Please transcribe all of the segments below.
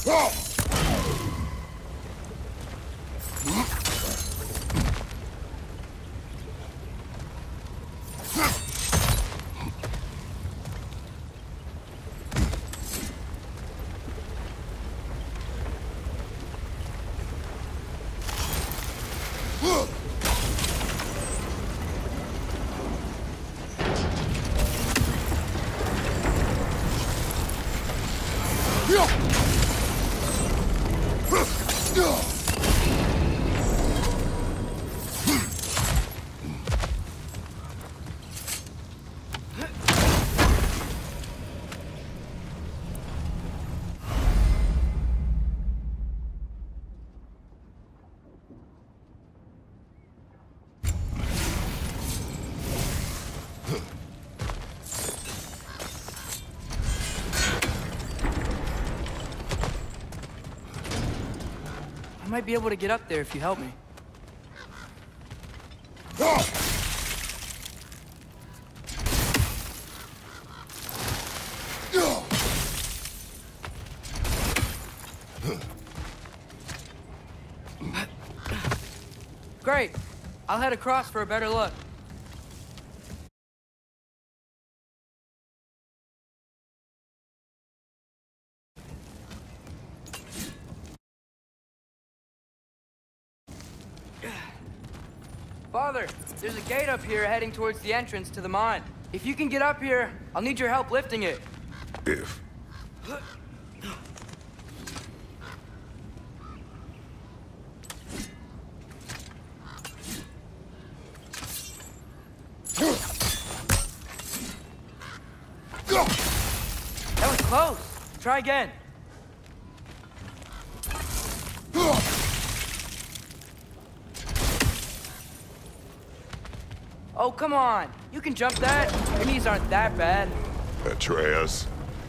I might be able to get up there if you help me. Great. I'll head across for a better look. Father, there's a gate up here heading towards the entrance to the mine. If you can get up here, I'll need your help lifting it. If. That was close. Try again. Oh, come on. You can jump that. Your knees aren't that bad. Atreus.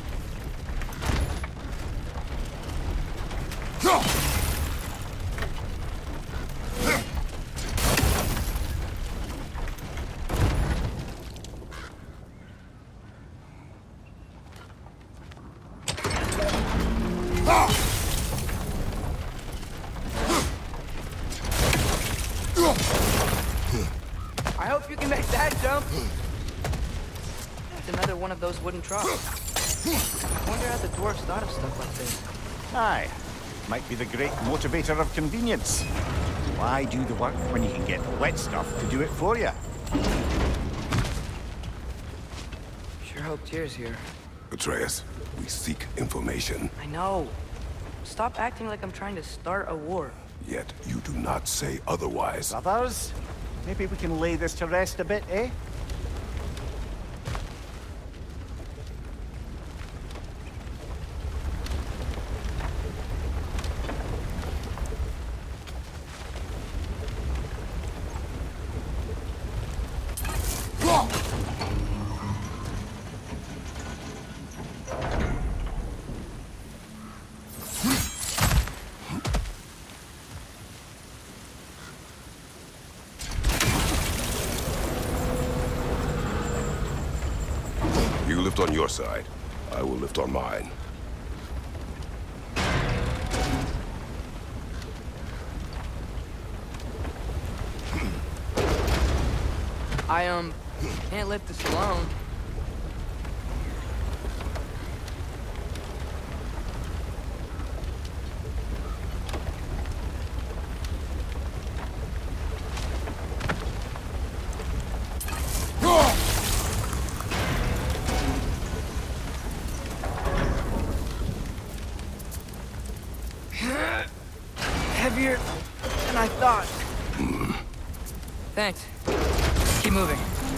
I hope you can make that jump. That's another one of those wooden troughs. I wonder how the dwarves thought of stuff like this. Aye. Might be the great motivator of convenience. Why do the work when you can get wet stuff to do it for you? Sure hope Tyr's here. Atreus, we seek information. I know. Stop acting like I'm trying to start a war. Yet you do not say otherwise. Brothers, maybe we can lay this to rest a bit, eh? You lift on your side. I will lift on mine. I, can't lift this alone. Heavier than I thought. Thanks. Keep moving.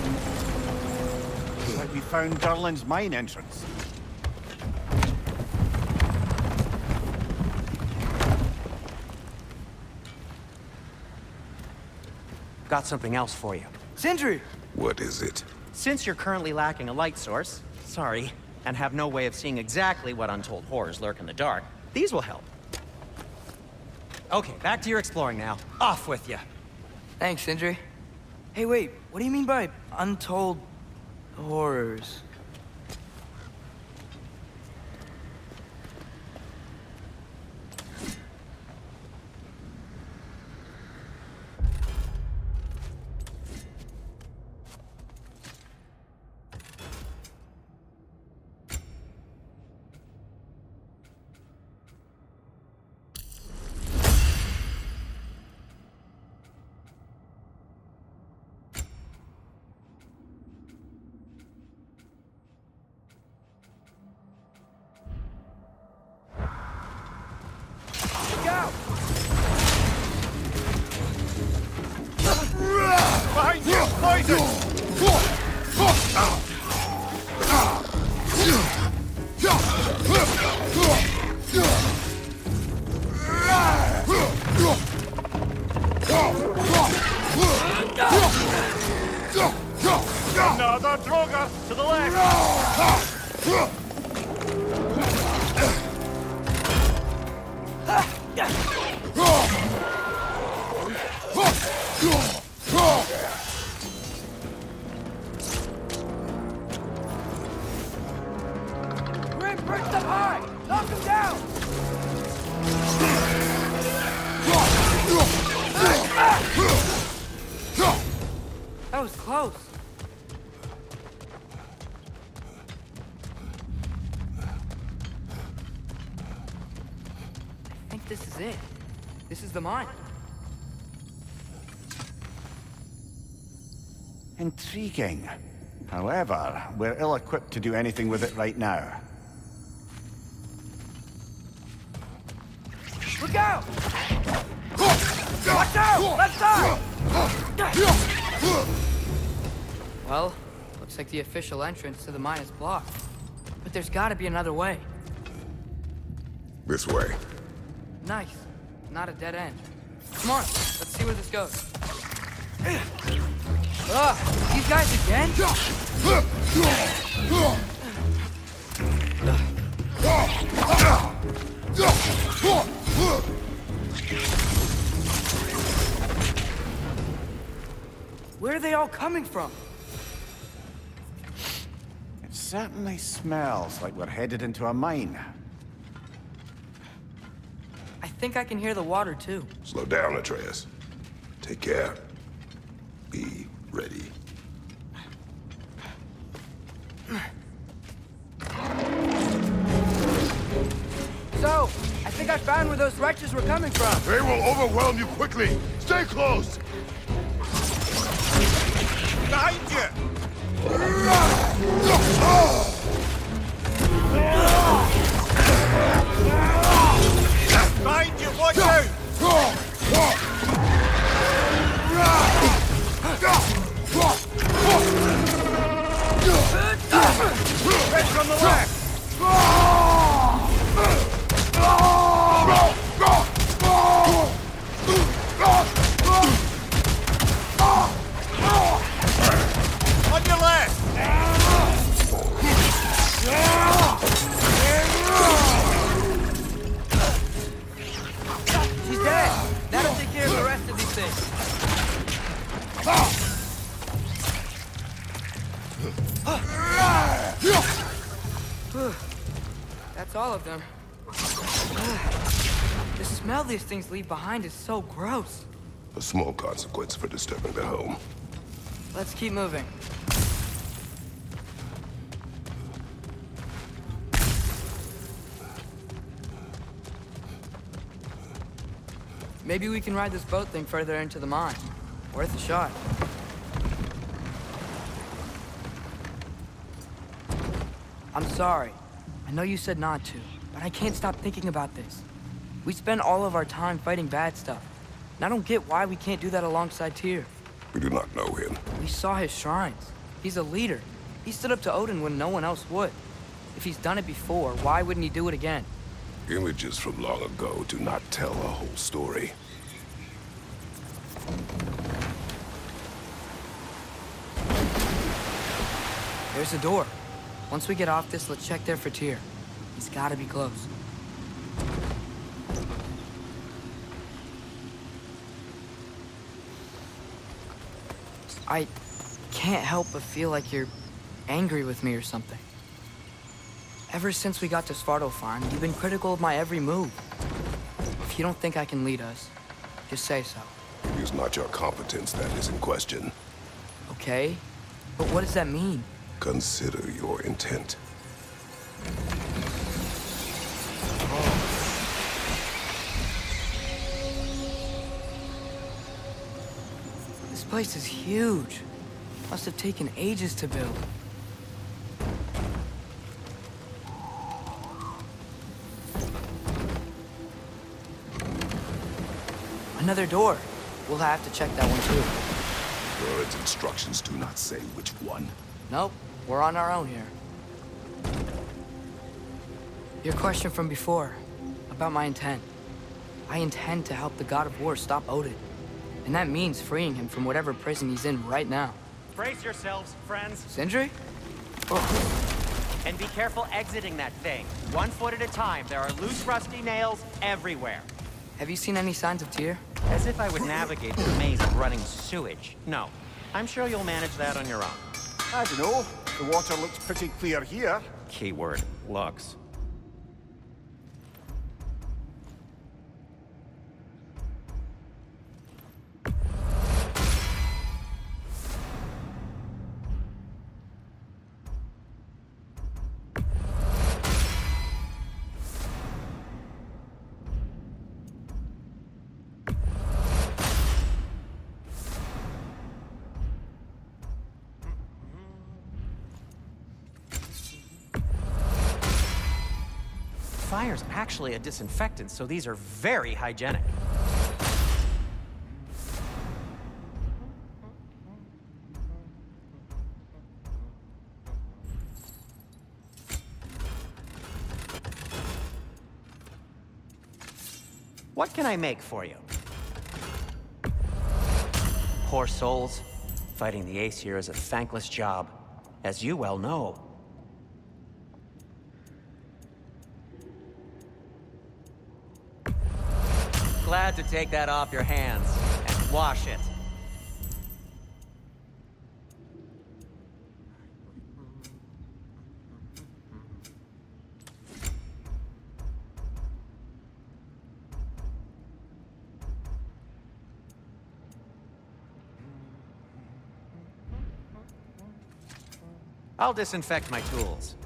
Like we found Durlin's mine entrance. Got something else for you. Sindri! What is it? Since you're currently lacking a light source, sorry, and have no way of seeing exactly what untold horrors lurk in the dark, these will help. Okay, back to your exploring now. Off with you. Thanks, Sindri. Hey, wait, what do you mean by untold horrors? poison! Another Droga to the left! Grim, perched up high! Knock him down! That was close. I think this is it. This is the mine. Intriguing. However, we're ill-equipped to do anything with it right now. Look out! Watch out! Left side! Well, looks like the official entrance to the mine is blocked. But there's gotta be another way. This way. Nice. Not a dead end. Come on, let's see where this goes. Ugh, these guys again? Where are they all coming from? It certainly smells like we're headed into a mine. I think I can hear the water too. Slow down, Atreus. Take care. Be ready. So, I think I found where those wretches were coming from. They will overwhelm you quickly. Stay close. Behind you! Behind you, watch out! Red from the left! On your left! She's dead. That'll take care of the rest of these things. That's all of them. The smell these things leave behind is so gross. A small consequence for disturbing their home. Let's keep moving. Maybe we can ride this boat thing further into the mine. Worth a shot. I'm sorry. I know you said not to, but I can't stop thinking about this. We spend all of our time fighting bad stuff, and I don't get why we can't do that alongside Tyr. We do not know him. We saw his shrines. He's a leader. He stood up to Odin when no one else would. If he's done it before, why wouldn't he do it again? Images from long ago do not tell a whole story. There's a door. Once we get off this, let's check there for Tyr. He's gotta be close. I can't help but feel like you're angry with me or something. Ever since we got to Svartalfheim, you've been critical of my every move. If you don't think I can lead us, just say so. It is not your competence that is in question. Okay? But what does that mean? Consider your intent. This place is huge. Must have taken ages to build. Another door. We'll have to check that one too. Birds' instructions do not say which one. Nope, we're on our own here. Your question from before, about my intent. I intend to help the God of War stop Odin. And that means freeing him from whatever prison he's in right now. Brace yourselves, friends. Sindri? And be careful exiting that thing. 1 foot at a time. There are loose, rusty nails everywhere. Have you seen any signs of Tyr? As if I would navigate the maze of running sewage. No. I'm sure you'll manage that on your own. I don't know. The water looks pretty clear here. Keyword, looks. Fire's actually a disinfectant, so these are very hygienic. What can I make for you? Poor souls. Fighting the Aesir is a thankless job, as you well know. Glad to take that off your hands and wash it. I'll disinfect my tools.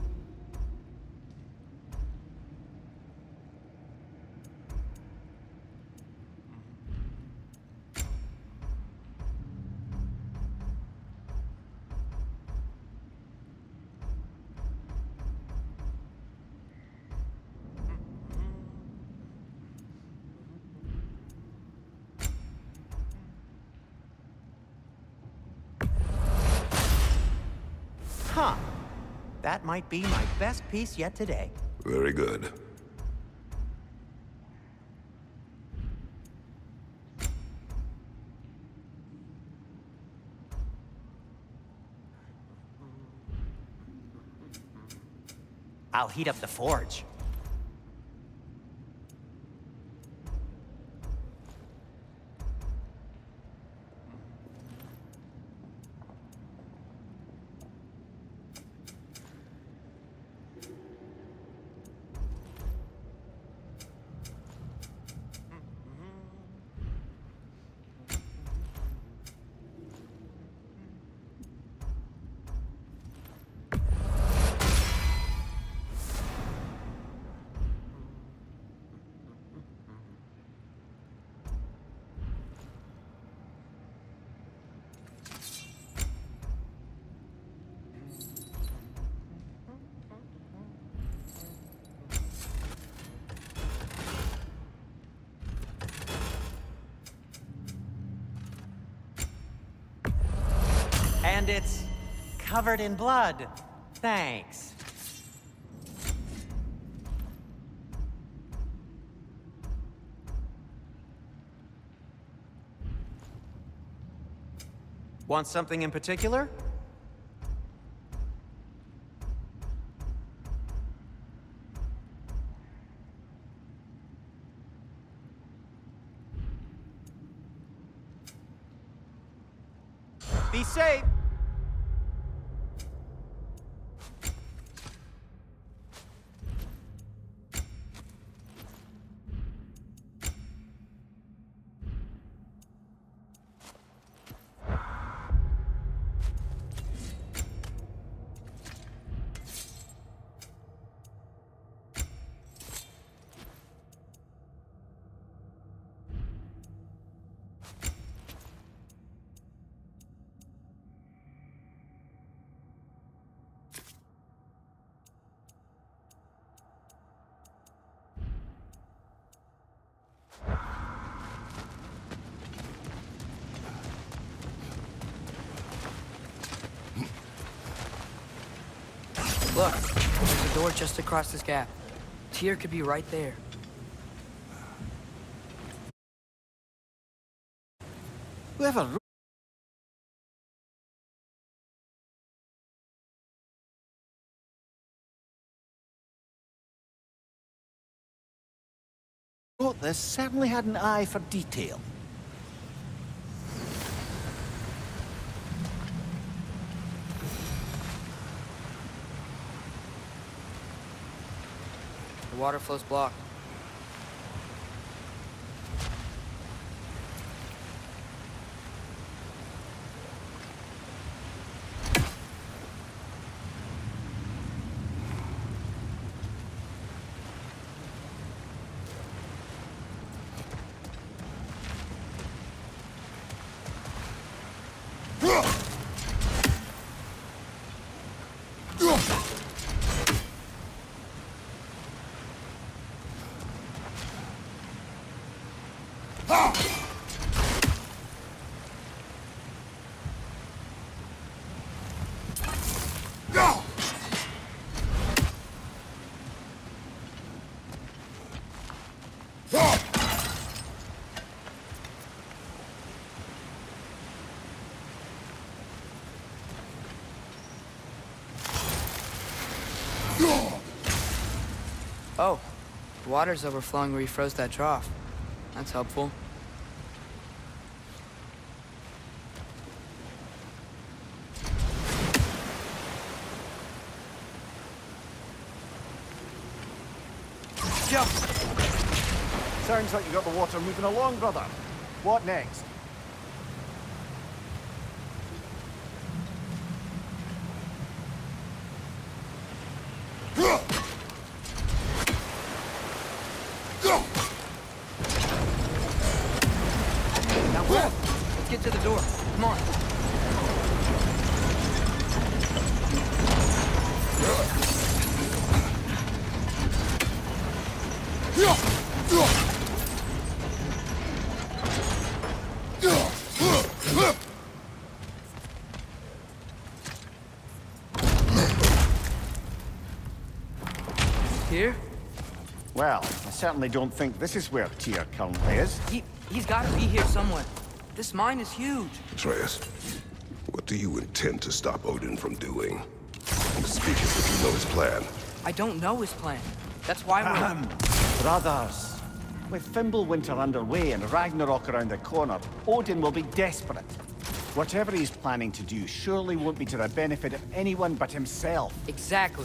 Huh. That might be my best piece yet today. Very good. I'll heat up the forge. And it's covered in blood. Thanks. Want something in particular? Be safe. Look, there's a door just across this gap. Tyr could be right there. Whoever wrote this certainly had an eye for detail. The water flow's blocked. Oh, the water's overflowing where you froze that trough. That's helpful. Jump! Sounds like you got the water moving along, brother. What next? Now where? Let's get to the door. Come on. Here? Well, I certainly don't think this is where Tyr currently is. He's got to be here somewhere. This mine is huge. Atreus, what do you intend to stop Odin from doing? Speak as if you know his plan. I don't know his plan. That's why we're... Brothers, with Fimbulwinter underway and Ragnarok around the corner, Odin will be desperate. Whatever he's planning to do surely won't be to the benefit of anyone but himself. Exactly.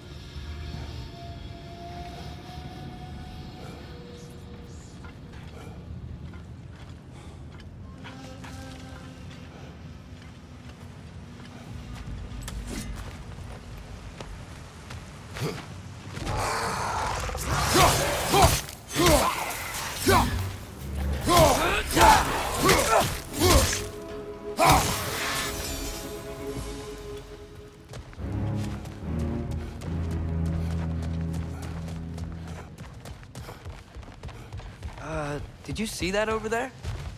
Did you see that over there?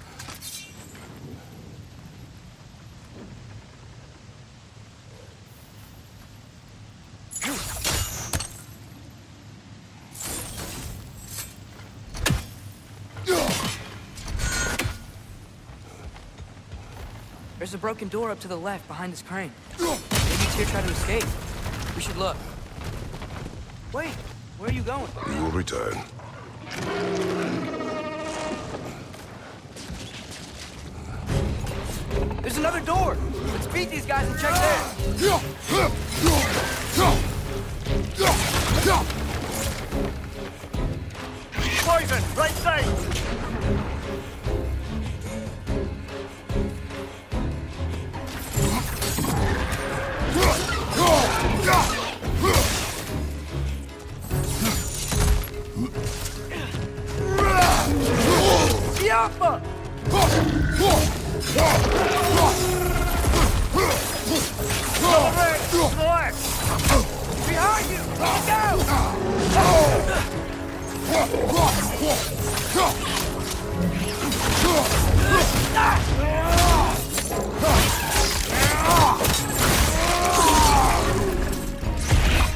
There's a broken door up to the left behind this crane. Maybe Tyr tried to escape. We should look. Wait, where are you going? We will return. There's another door! Let's beat these guys and check there! Poison, right side! Yappa! Behind you! Let's go!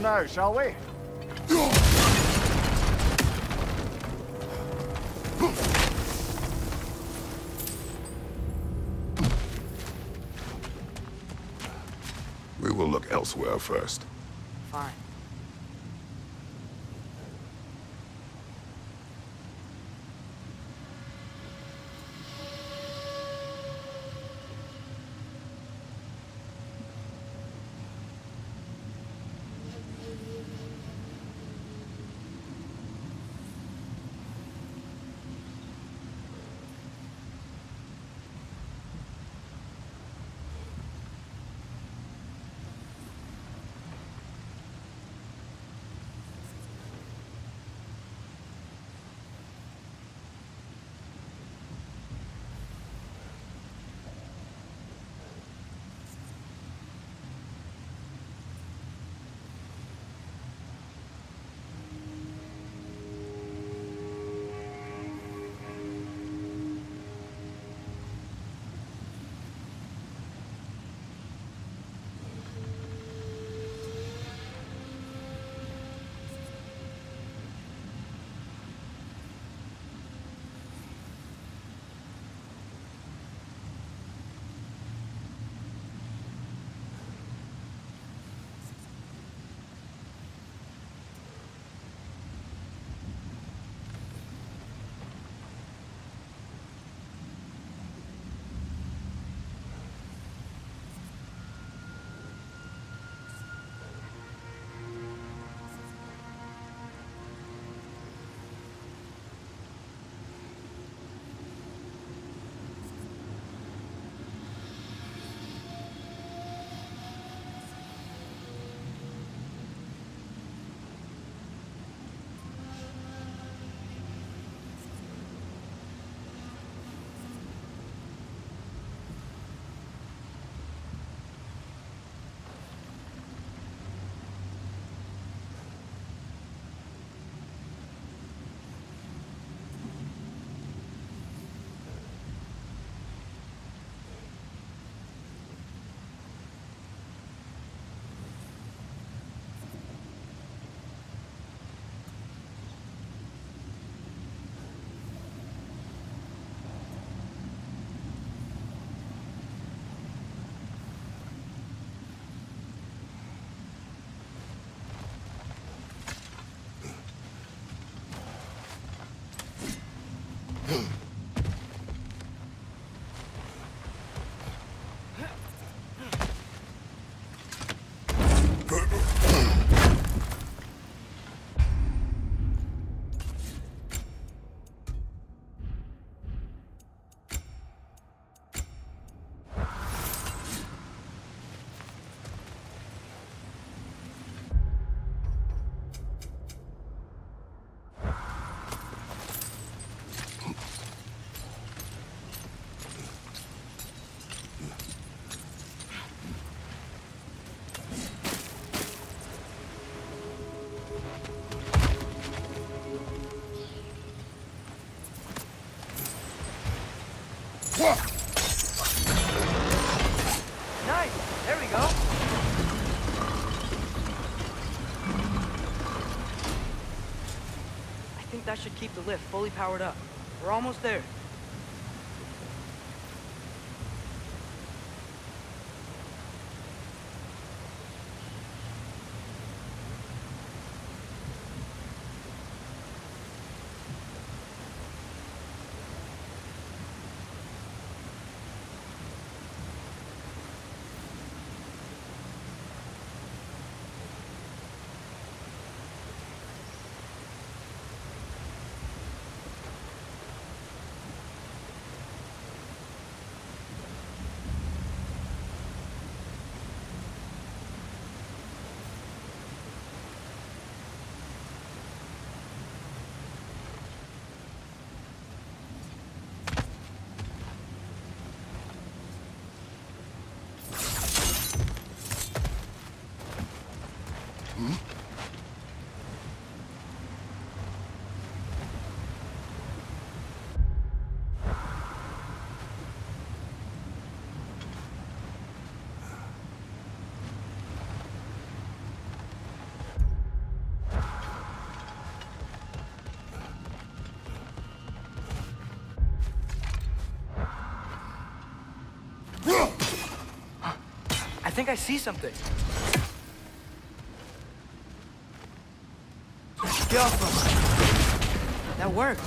now, shall we? We will look elsewhere first. Fine. Nice! There we go! I think that should keep the lift fully powered up. We're almost there. think I see something. Get off of me. That worked.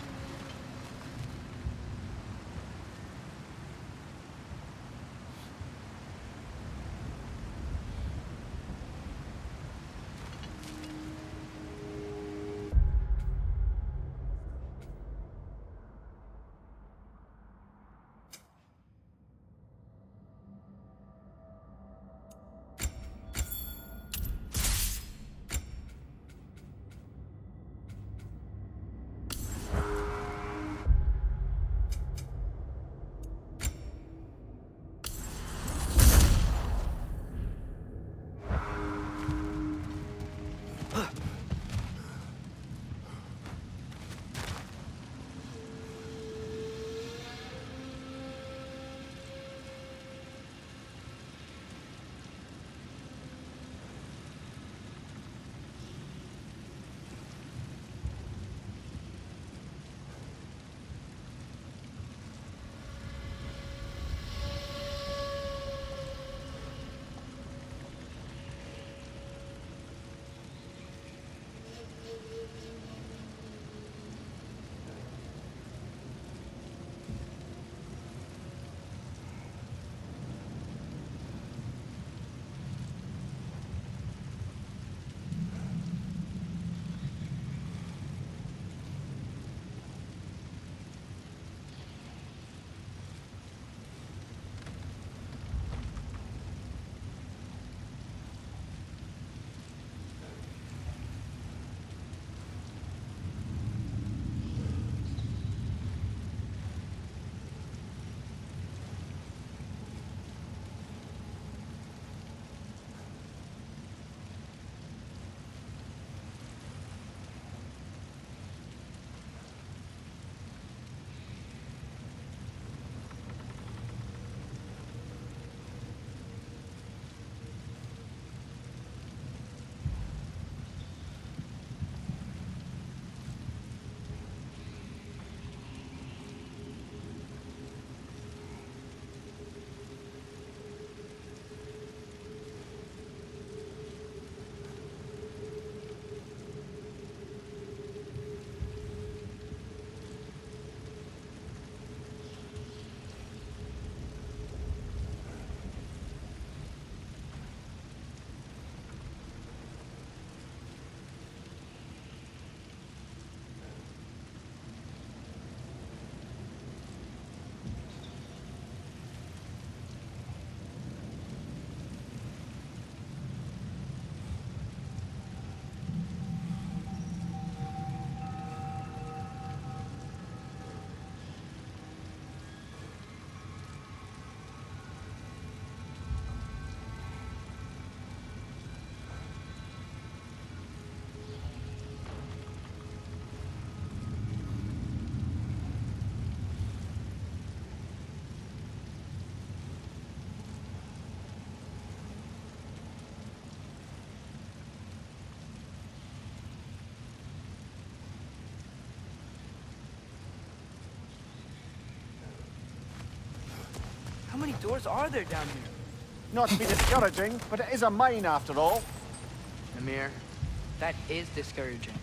How many doors are there down here? Not to be discouraging, but it is a mine after all. Amir, that is discouraging.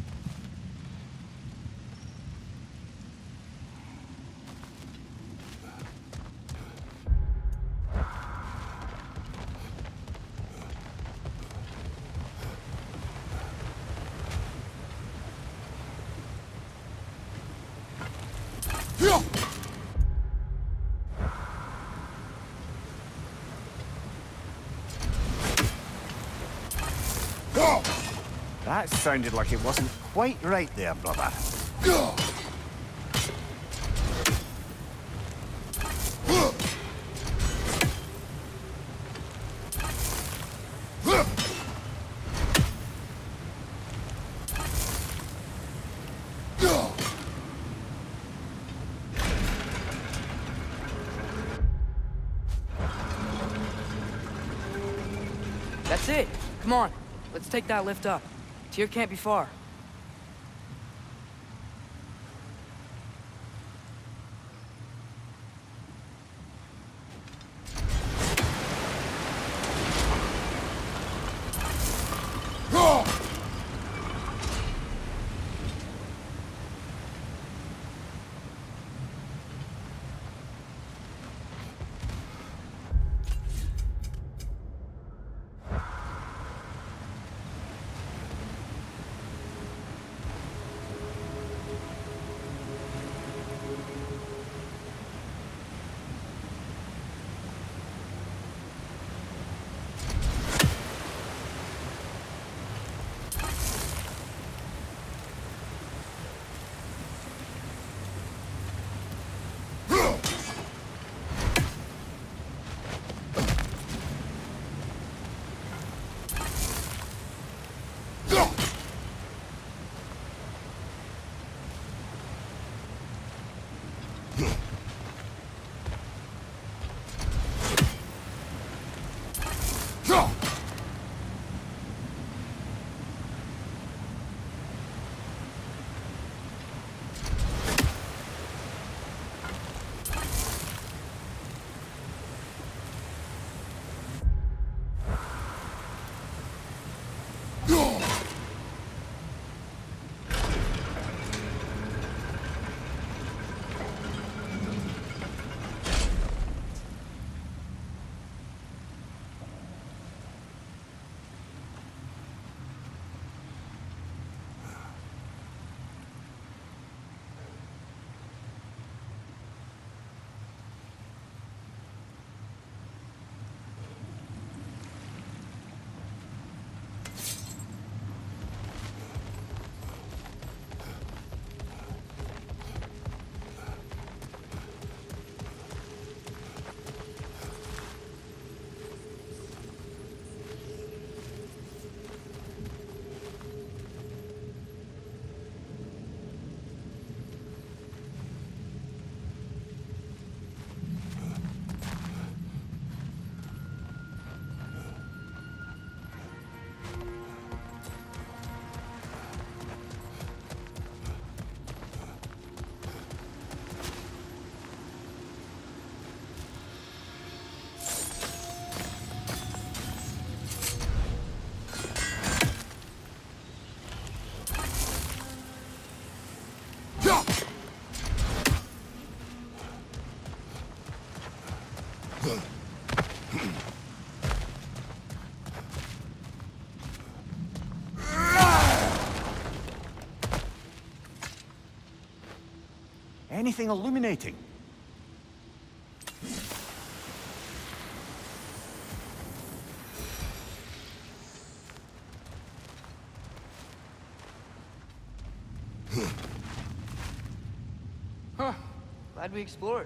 That sounded like it wasn't quite right there, brother. That's it. Come on. Let's take that lift up. Tyr can't be far. Anything illuminating? Huh. Glad we explored.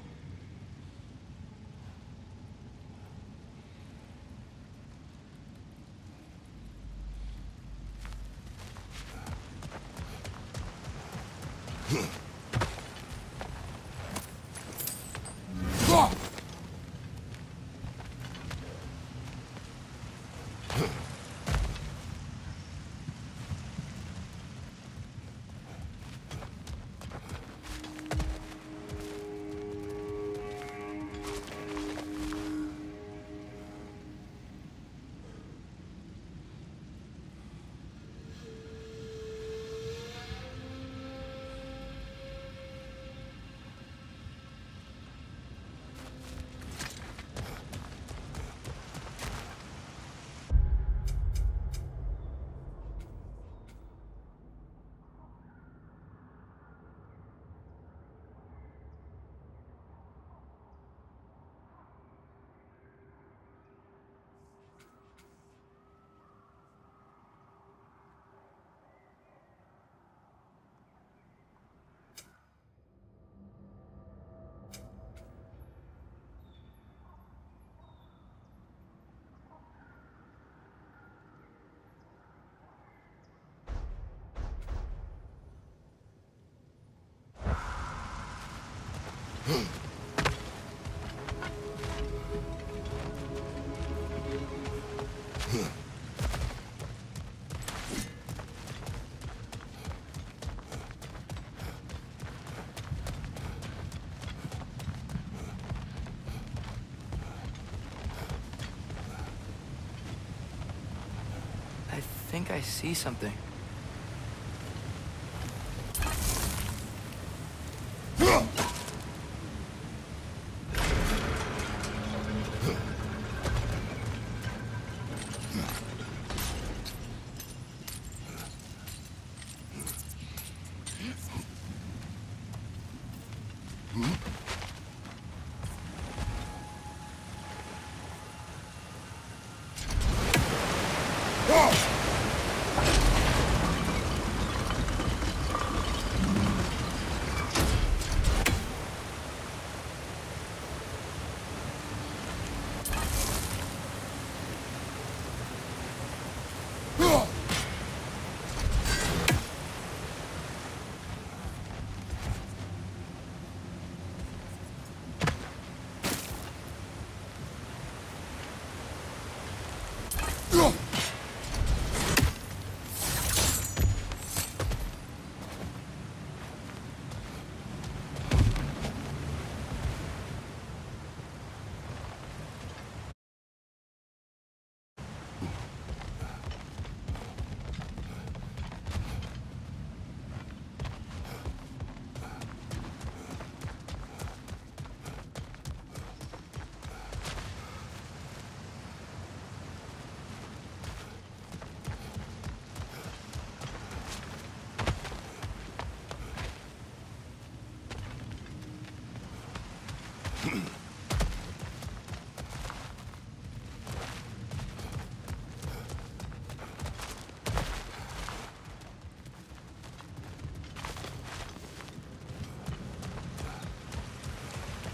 I think I see something.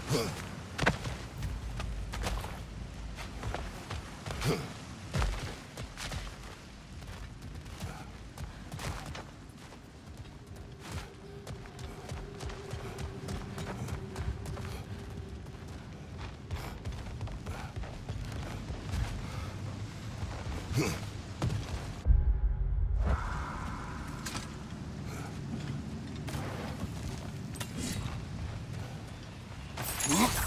Huh?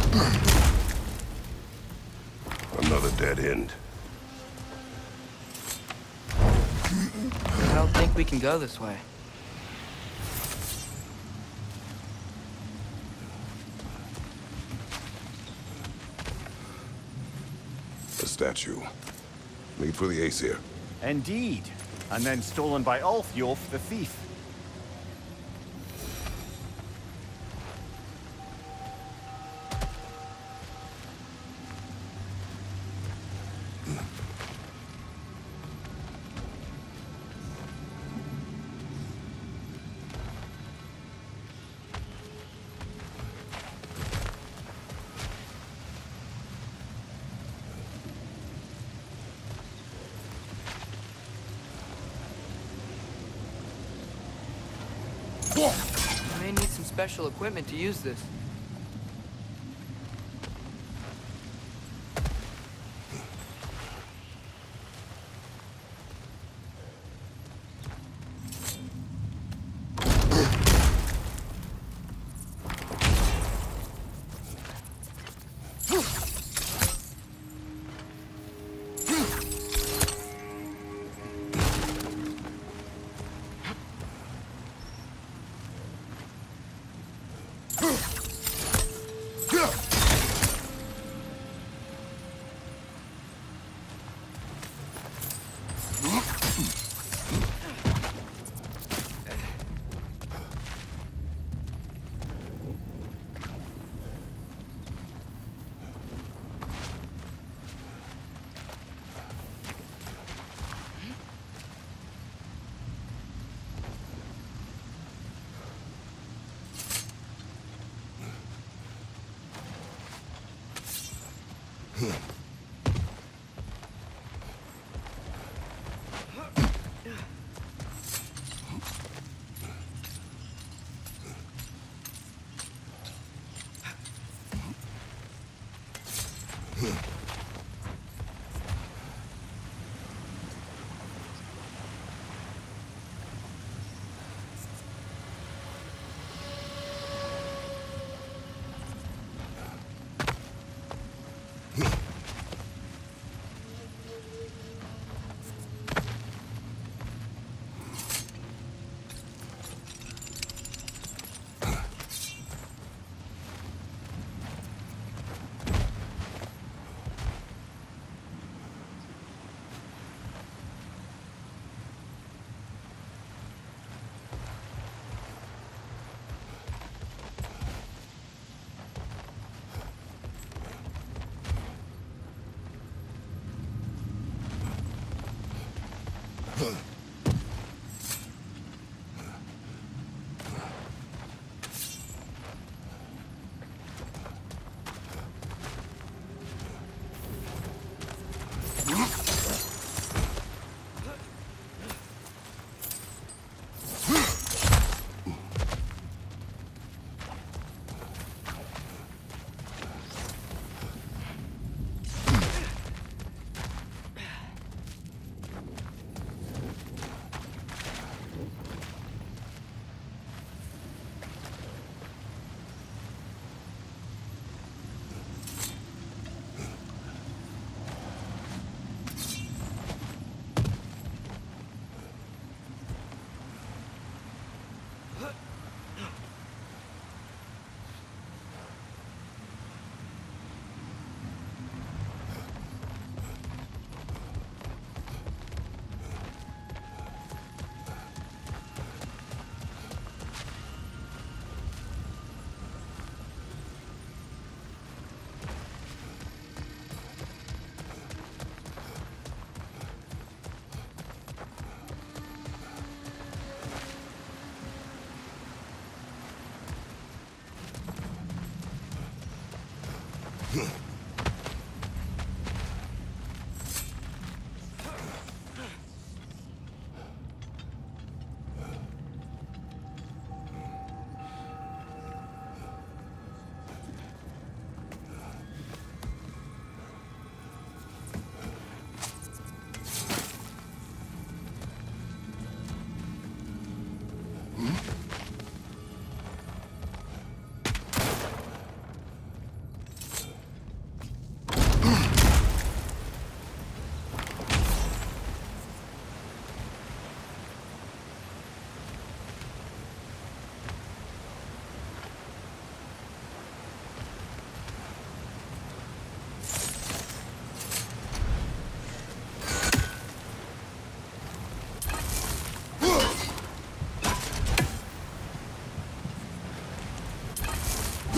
Another dead end. I don't think we can go this way. A statue. Made for the Aesir. Indeed. And then stolen by Ulfjolf the thief. I may need some special equipment to use this.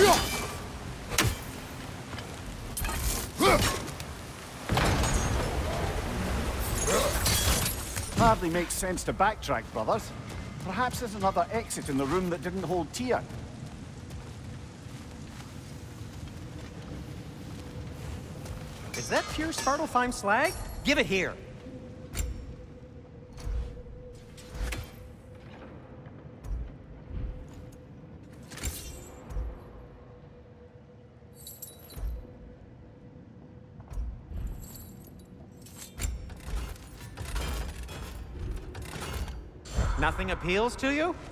Hardly makes sense to backtrack, brothers. Perhaps there's another exit in the room that didn't hold Tyr. Is that pure Svartalfheim slag? Give it here. Nothing appeals to you?